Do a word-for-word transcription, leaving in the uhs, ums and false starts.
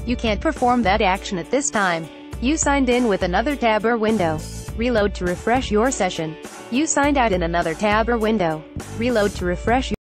You can't perform that action at this time. You signed in with another tab or window. Reload to refresh your session. You signed out in another tab or window. Reload to refresh